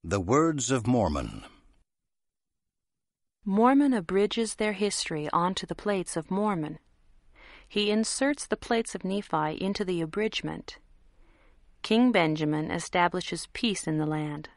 The Words of Mormon. Mormon abridges their history onto the plates of Mormon. He inserts the plates of Nephi into the abridgment. King Benjamin establishes peace in the land.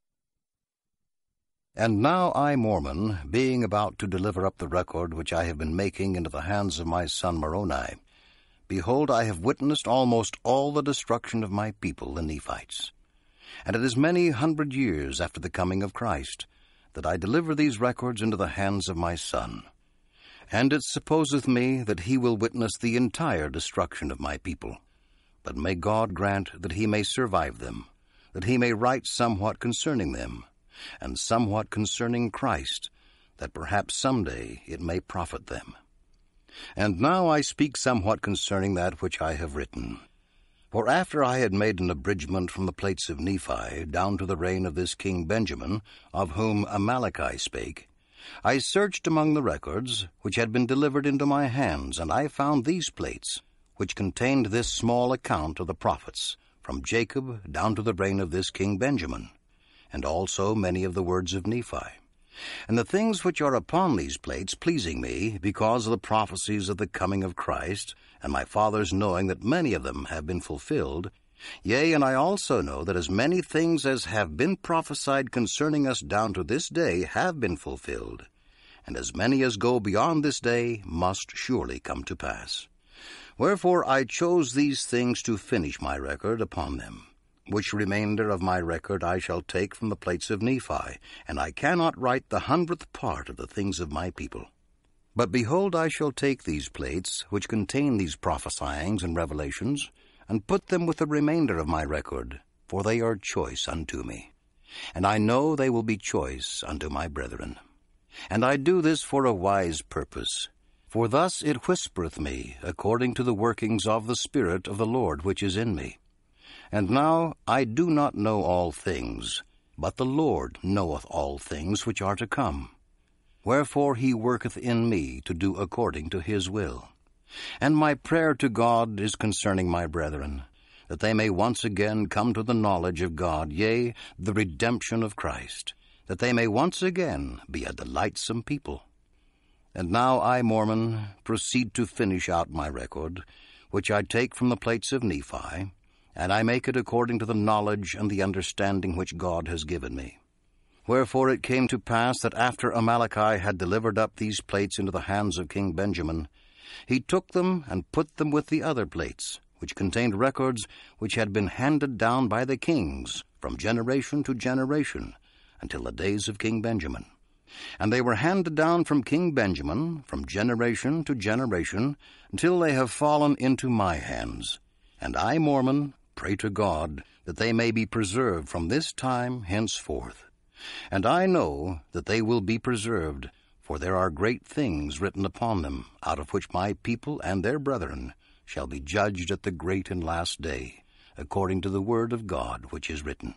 And now I, Mormon, being about to deliver up the record which I have been making into the hands of my son Moroni, behold, I have witnessed almost all the destruction of my people, the Nephites. And it is many 100 years after the coming of Christ that I deliver these records into the hands of my son. And it supposeth me that he will witness the entire destruction of my people. But may God grant that he may survive them, that he may write somewhat concerning them, and somewhat concerning Christ, that perhaps some day it may profit them. And now I speak somewhat concerning that which I have written. For after I had made an abridgment from the plates of Nephi down to the reign of this King Benjamin, of whom Amaleki spake, I searched among the records which had been delivered into my hands, and I found these plates, which contained this small account of the prophets, from Jacob down to the reign of this King Benjamin, and also many of the words of Nephi. And the things which are upon these plates pleasing me, because of the prophecies of the coming of Christ, and my fathers knowing that many of them have been fulfilled, yea, and I also know that as many things as have been prophesied concerning us down to this day have been fulfilled, and as many as go beyond this day must surely come to pass. Wherefore I chose these things to finish my record upon them, which remainder of my record I shall take from the plates of Nephi, and I cannot write the 100th part of the things of my people. But behold, I shall take these plates, which contain these prophesyings and revelations, and put them with the remainder of my record, for they are choice unto me. And I know they will be choice unto my brethren. And I do this for a wise purpose, for thus it whispereth me, according to the workings of the Spirit of the Lord which is in me. And now I do not know all things, but the Lord knoweth all things which are to come. Wherefore he worketh in me to do according to his will. And my prayer to God is concerning my brethren, that they may once again come to the knowledge of God, yea, the redemption of Christ, that they may once again be a delightsome people. And now I, Mormon, proceed to finish out my record, which I take from the plates of Nephi, and I make it according to the knowledge and the understanding which God has given me. Wherefore it came to pass that after Amaleki had delivered up these plates into the hands of King Benjamin, he took them and put them with the other plates, which contained records which had been handed down by the kings from generation to generation, until the days of King Benjamin. And they were handed down from King Benjamin from generation to generation, until they have fallen into my hands. And I, Mormon, pray to God that they may be preserved from this time henceforth. And I know that they will be preserved, for there are great things written upon them, out of which my people and their brethren shall be judged at the great and last day, according to the word of God which is written.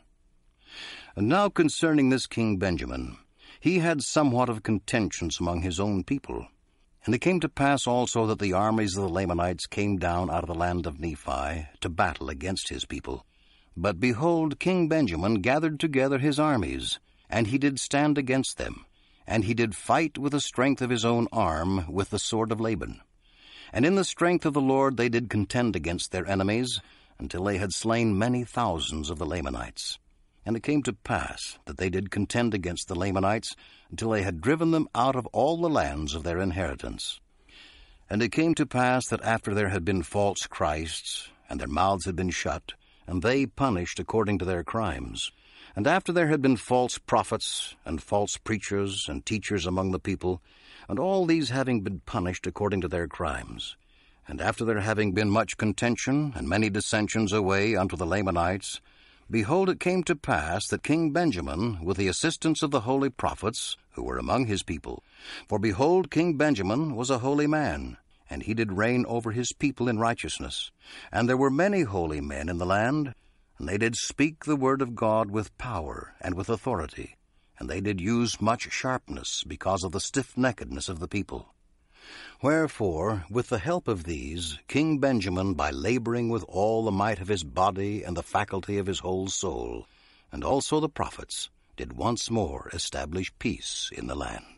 And now concerning this King Benjamin, he had somewhat of contentions among his own people. And it came to pass also that the armies of the Lamanites came down out of the land of Nephi to battle against his people. But behold, King Benjamin gathered together his armies, and he did stand against them, and he did fight with the strength of his own arm with the sword of Laban. And in the strength of the Lord they did contend against their enemies, until they had slain many thousands of the Lamanites. And it came to pass that they did contend against the Lamanites, until they had driven them out of all the lands of their inheritance. And it came to pass that after there had been false Christs, and their mouths had been shut, and they punished according to their crimes, and after there had been false prophets, and false preachers, and teachers among the people, and all these having been punished according to their crimes, and after there having been much contention, and many dissensions away unto the Lamanites, behold, it came to pass that King Benjamin, with the assistance of the holy prophets, who were among his people, for behold, King Benjamin was a holy man, and he did reign over his people in righteousness. And there were many holy men in the land, and they did speak the word of God with power and with authority, and they did use much sharpness because of the stiff-neckedness of the people. Wherefore, with the help of these, King Benjamin, by laboring with all the might of his body and the faculty of his whole soul, and also the prophets, did once more establish peace in the land.